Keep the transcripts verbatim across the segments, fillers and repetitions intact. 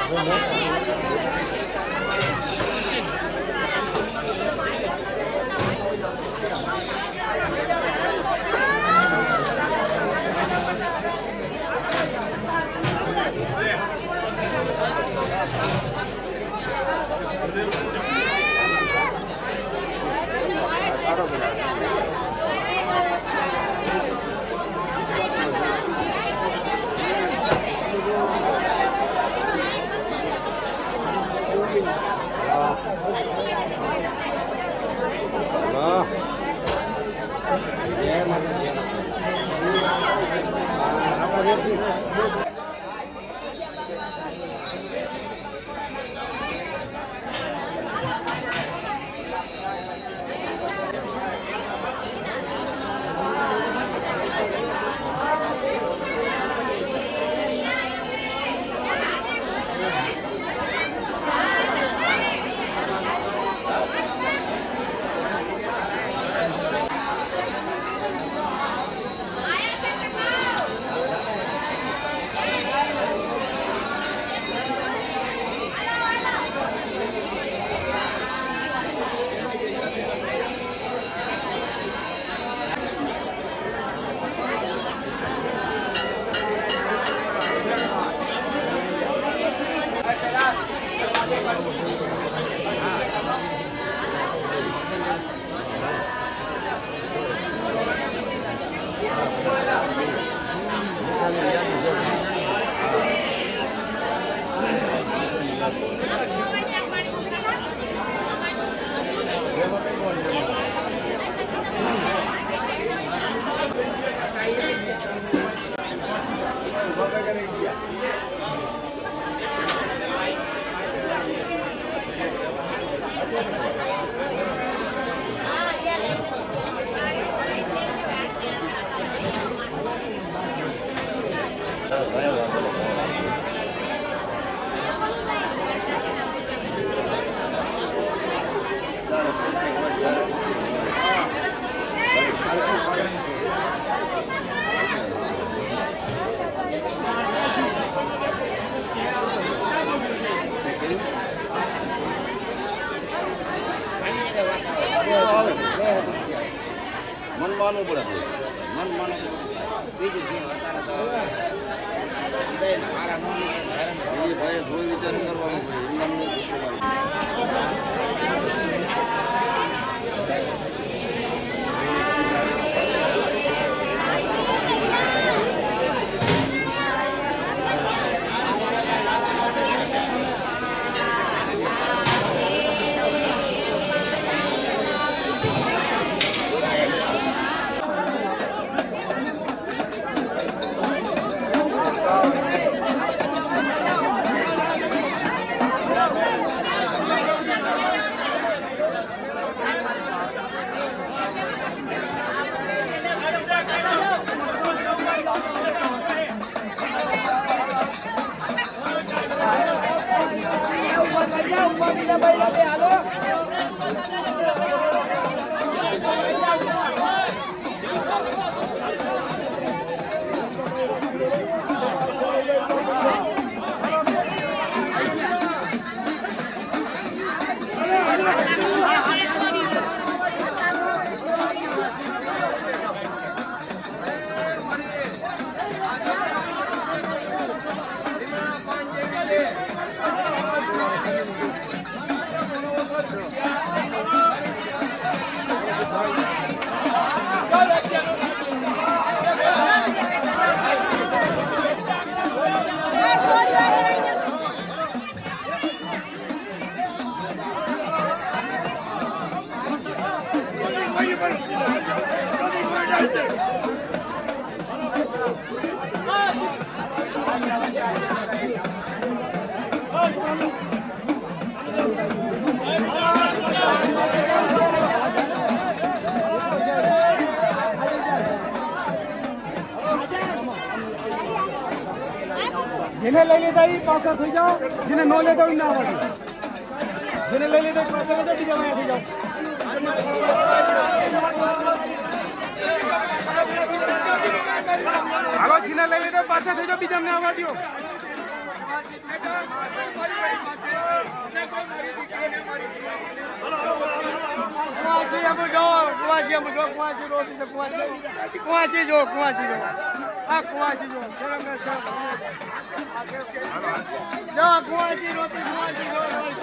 मन मानो पड़ा मन मानो बीजू जी बताना तो इधर हमारा नॉन ये भाई कोई विचार करवाना जिन्हें ले लेता ही पाका થઈ જાઓ जिन्हें नो लेता ही ना आवड़े जिन्हें ले लेता पाका થઈ જાઓ બીજા માં થઈ જાઓ હાલો जिन्हें ले लेता પાછા થઈ જાઓ બીજા ને આવવા દો कुआसी हम जो कुआसी हम जो कुआसी रोटी से कुआसी कुआसी जो कुआसी जो आ कुआसी जो शर्म में शर्म जा कुआसी रोटी कुआसी जो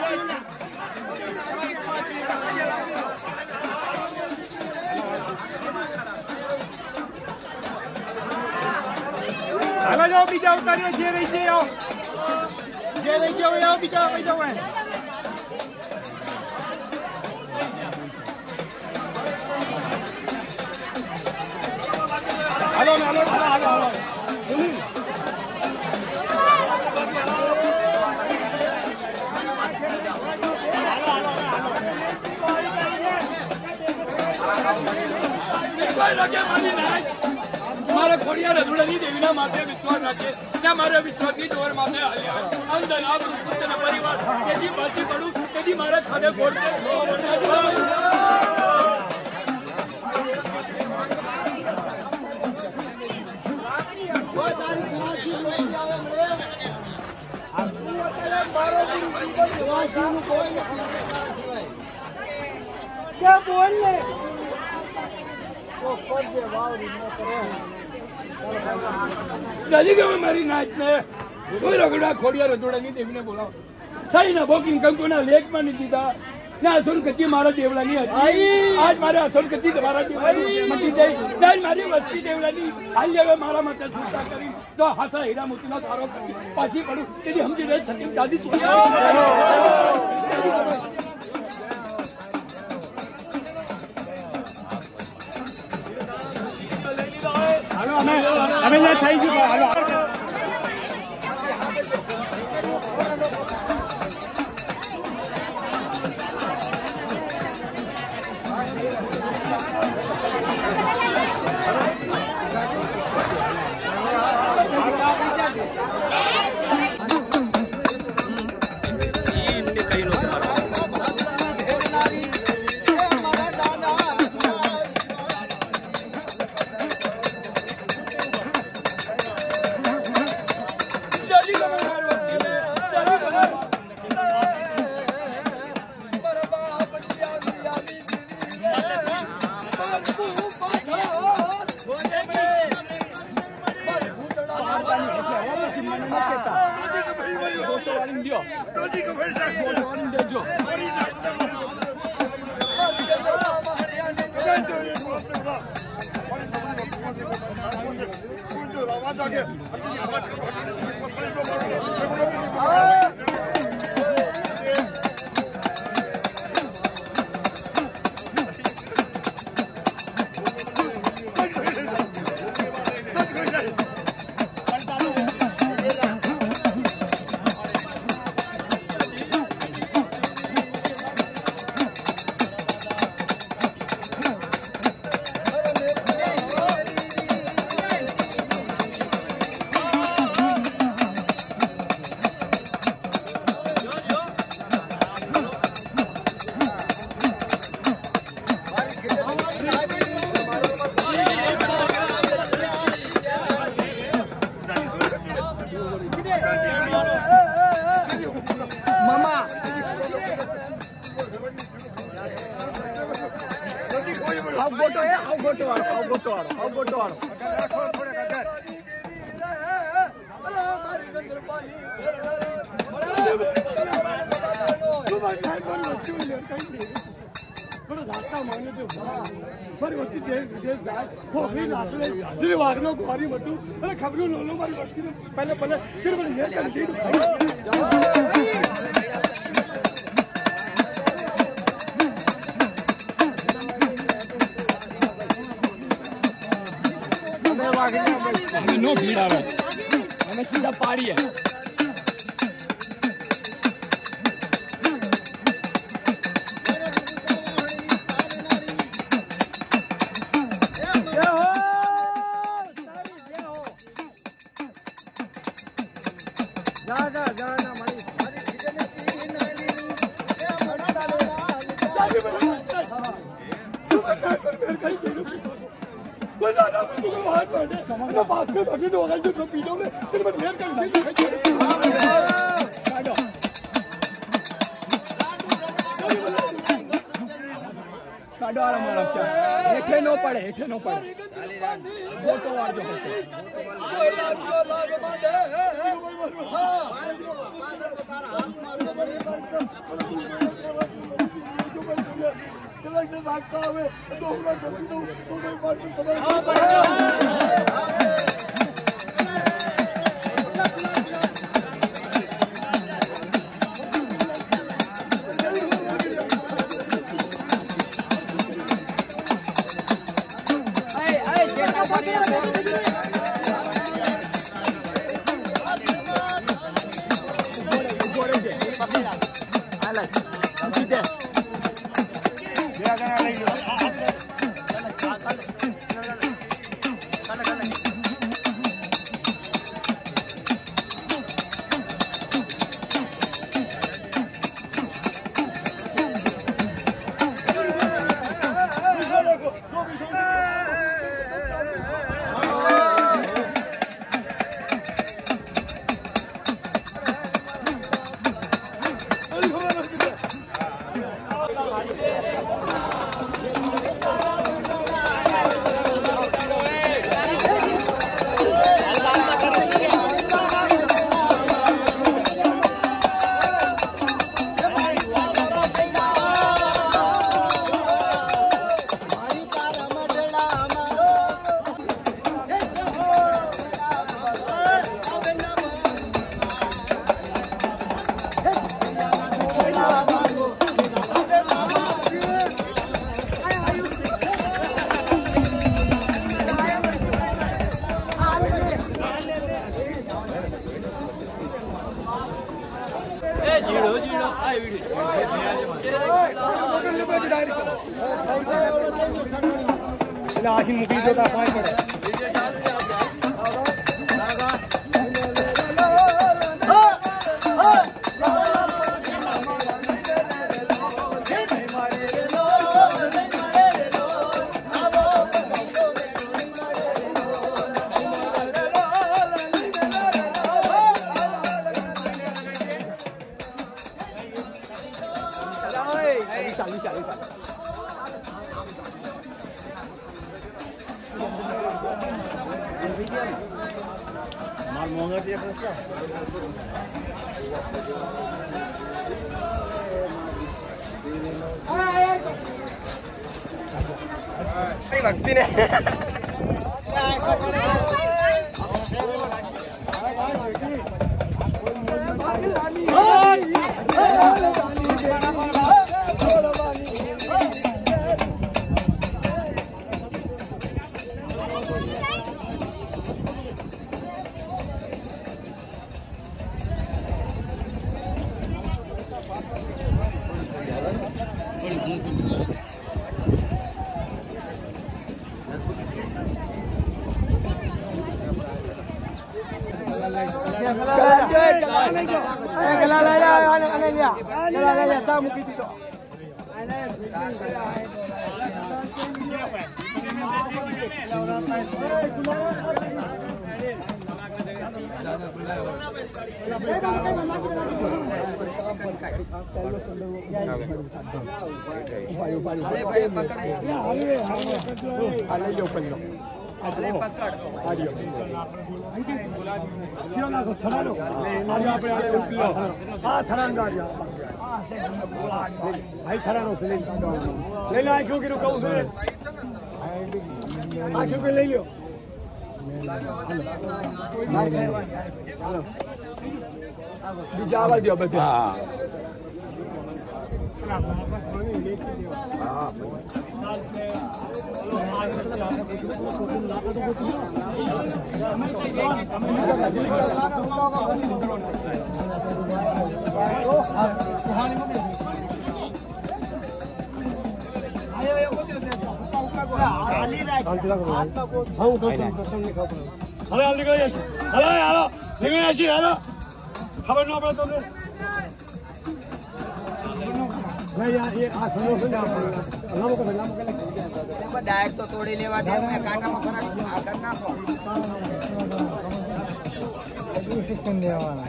हेलो जाओ बीजा उतारिए जे रही जे आओ जे रही जे आओ बीजा भाई जाओ है हेलो हेलो हेलो हेलो कोई लगे मानी नहीं मारे खोड़िया रधुड़ी देवी ना माते विश्वास रखे ना मारे विश्वास की जोर माते आलिया अंदर आप पुत्र न परिवार यदि बाती पड़ू यदि मारे खाने फोड़ते क्या बोल ले के मारी नाच में कोई रगड़ा खोड़िया रजोड़ेगी देवी ने बोला सही ना बुकिंग कंको ना लेख में नहीं दीदा ना असुर गति मारा देवला नहीं आई आज मारे असुर गति दोबारा देवला मटी जाई आज मारी वस्ती देवला नहीं आई जब मारा मत सुनता करी तो हसा हीरा मोती ना सारो पाछी पड़ू यदि हम जी रहे छत्तीस चालीस सोया हमें हमें ये चाहिए हेलो खबरों लो लो मारी बच्ची पहले पहले फिर मैंने कर दी हमें नो भीड़ आ रहा है हमें सीधा पारी है बात में गाडो वाला मारा क्या हेठे नो पड़े हेठे नो पड़े वो तो आ जो कोई लाग जो लाग मांडे हां बादल को तारा हाथ मार के बड़ी चला के भागता है दो लोग दो दो मार के खबर हां आशीन मुकली देता पाँच पड़े माल महंगा दिया क्या भक्ति ने भाई थरा नो ले ले लो आंखों की रुको उसे आंखों पे ले लो बिजावा दियो बता हां Halo, halo, halo, halo, halo, dengan Yasir, halo, kabar apa tuh? Nah ya, ये आठ नौ सौ ना, नाम को नाम को लेके डायरेक्ट तो तोड़े लेवा दे मैं काटा में फरक करना को अभी सिस्टम दिया वाला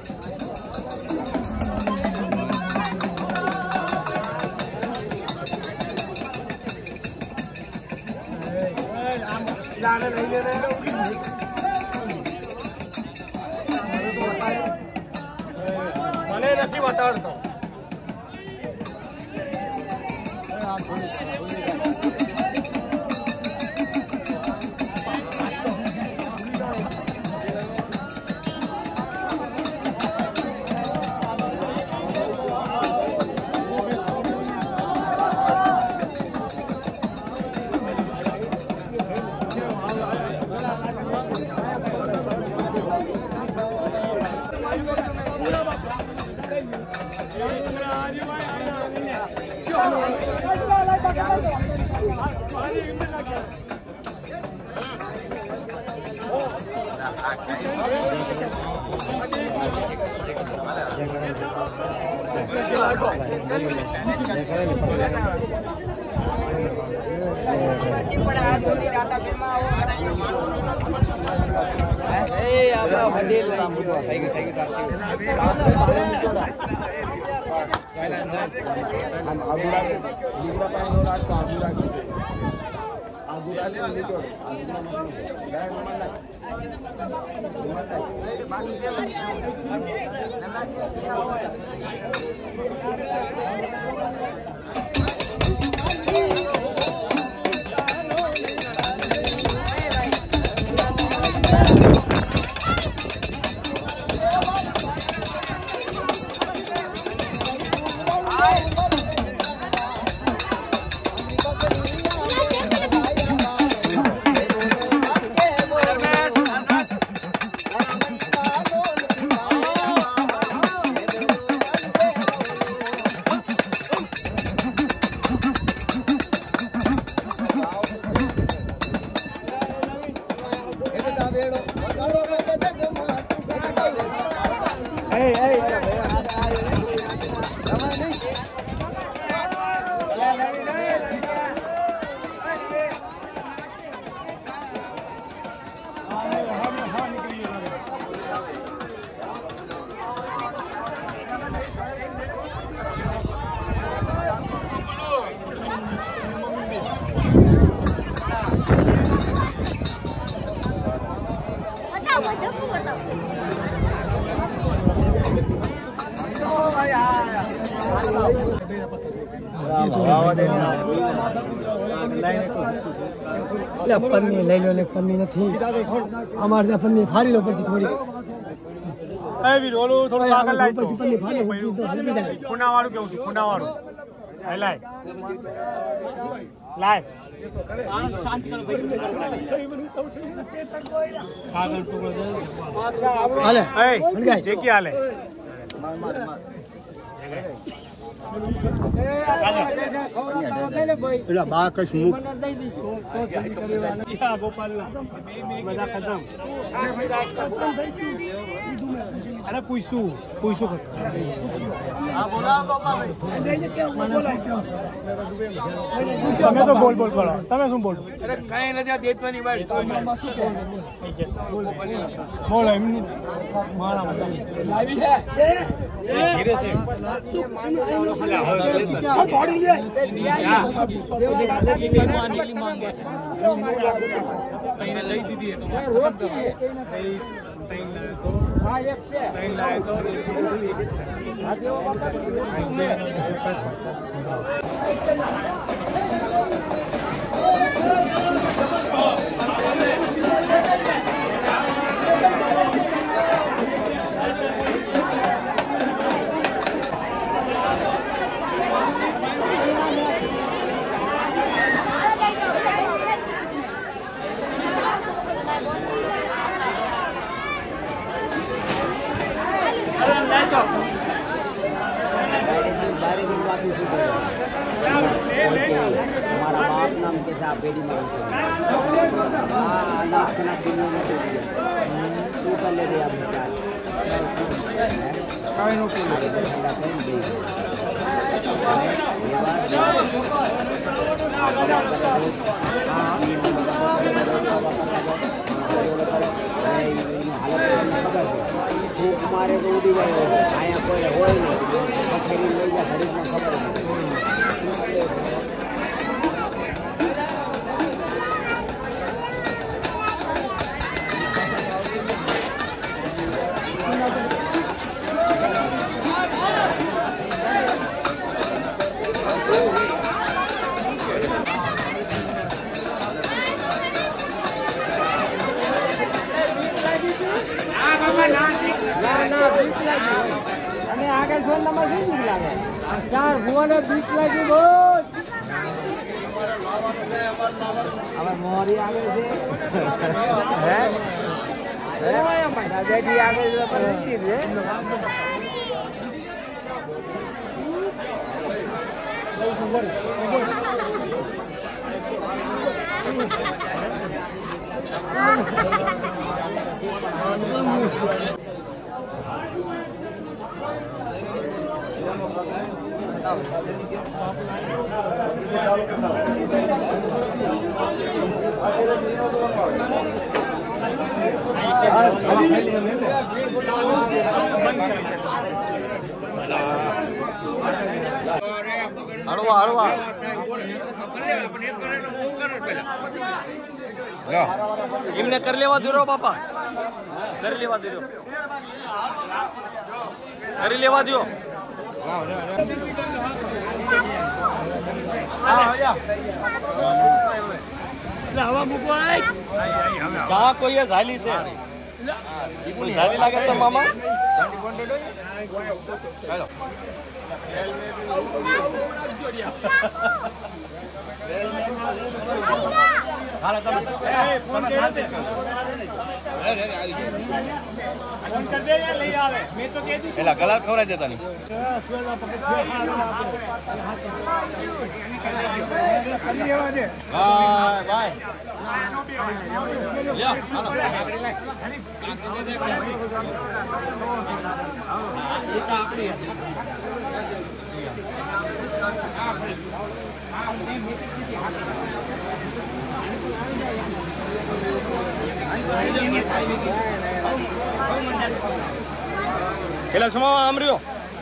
મને નથી બતાડતો. પન્ની લઈ લો ને પન્ની નથી અમારે ત્યાં પન્ની ફાડી લો પછી થોડી એ વીર ઓલું થોડું આગળ લાય તો પછી પન્ની ફાડી તો હલકી જાય ખૂના વાળું કેવું છે ખૂના વાળું લાય લાય લાય શાંત કરો આગળ ટુકડો હાલે એ ચેકી હાલે એલા બા કશ મુક અરે પૂછું પૂછું તમે તો બોલ બોલ કરો તમે શું બોલ કઈ નથી દેતવાની વાત બોલો એમની મારા લાવી છે ધીરે છે લઈ દીધી हमारा बाप नाम के साथ बेड़ी में तू कर ले रहा भूख मारे तो उड़ी गए आया कोई हो खरीद ले जा खरीदना खबर અને આગળ ફોન નંબર શું લાગે ચાર ભુવન બીક લાગી બોલ હવે મોરી આગળ છે હે ઓય મારા જેડી આગળ છે પણ નથી રે હળવા હળવા એમને કરી લેવા દો બાપા કરી લેવા દો કરી લેવા દો હવા મૂકો જા કોઈ ઝાલી છે કોઈ ઝાલી લાગે તો મામા એલા ગલા ખવડાવી દેતા નહીં બાય બાય પેલા સમા આમ રહ્યો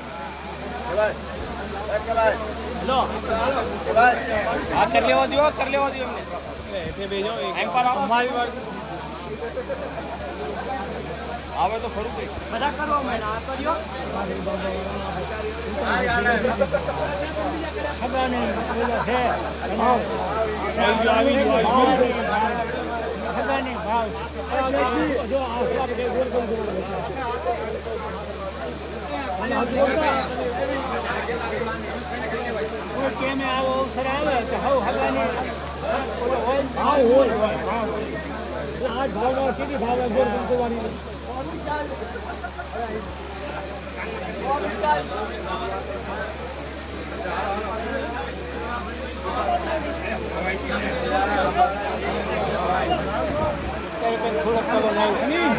હા કરી લેવા દો કરી લેવા દો એમને આવે તો ખરું કઈ બધા કરવા માંડ્યા આ કર્યો ખબર નહીં છે આવી ખબર નહીં ભાવ જો કેમે આવો અવસર આવે તો હવ હગાને ભાવ હોય આજ ભાવમાં સીધી ભાવ ગોળ કરવાની થોડોક પગો લાવ્યો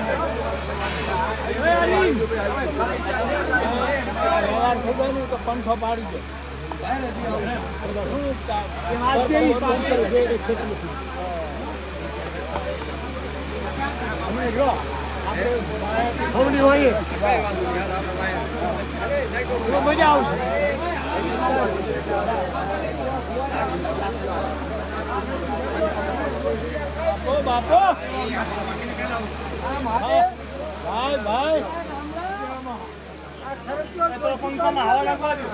તો પંખો પાડી દો મજા આવશે બાપો ભાઈ ભાઈ પંખામાં હવા લાગવા દો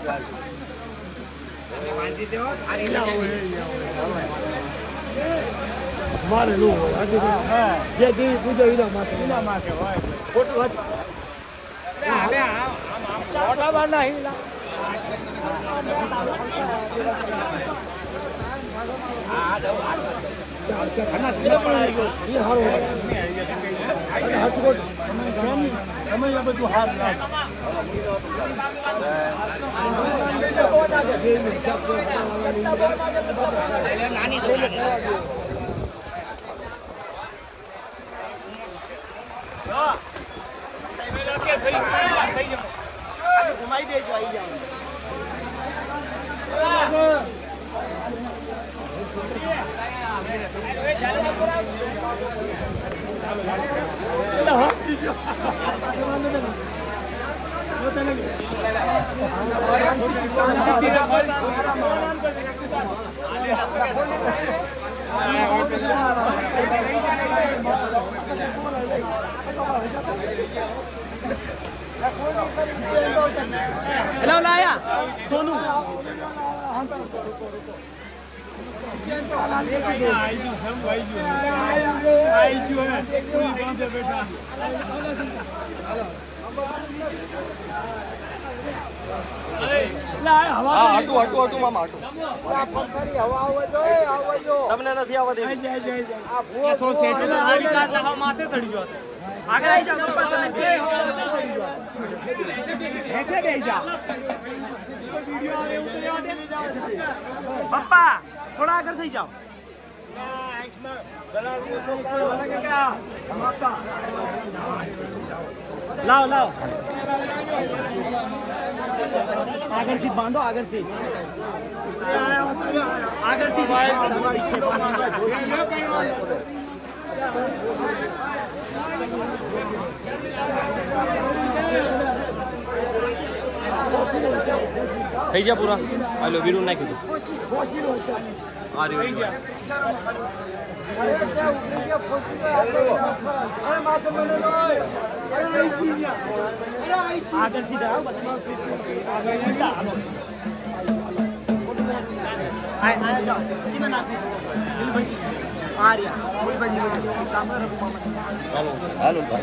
મારે લો જે દેવી પૂજા એના માટે એના માટે હોય ખોટું મોટા બારના હિલા સમય બધું હાર નાની ઘુમાઈ દેજો આવી જાવ हेलो लाया सोनू હા હટું હટું હટું મામા હટું આ પંખરી હવા આવે જોઈએ આવે જો તમને નથી આવવા દેવી આ ભૂવો તો સેટ તો આવી કાત હવા માથે સડી ગયો આગળ આવી જાવ પપ્પા તમે હેઠે બેહી જાવ વિડિયો આવે એવું તો જવા દે પપ્પા થોડા આગળ થઈ જાવ लाओ लाओ आगर से बांधो आगर से आगर से થઈ ગયા પૂરા હાલો વીરું નાખી દો આ રહ્યો आगर सीधा आया जाओ आ रही હાલો હાલો ભાઈ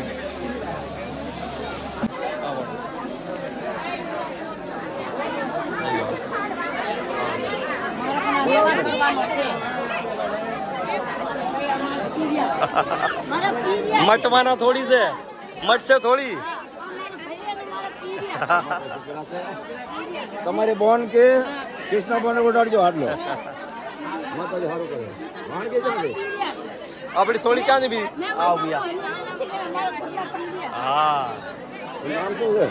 મટવાના થોડી છે મટશે થોડી તમારે બોન કે કૃષ્ણ બોન ઉડાડજો હાડલો માતાજી સારું કરે વાણ કે ચાલે આપણી સોળી ક્યાં ની બી આવ ભૈયા હા નામ શું છે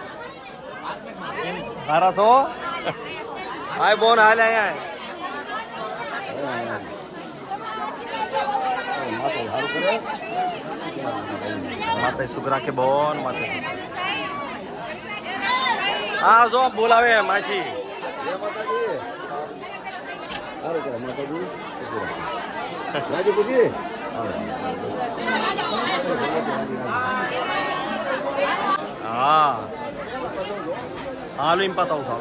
હારા છો આય બોન હાલે આય માતાજી સારું કરે માતા સુખ રાખે બોન માતા હા જો બોલાવે માસી જય માતાજી સારું કરે માતાજી રાજુ પૂજી હા હાલો એમ પતાવું સારું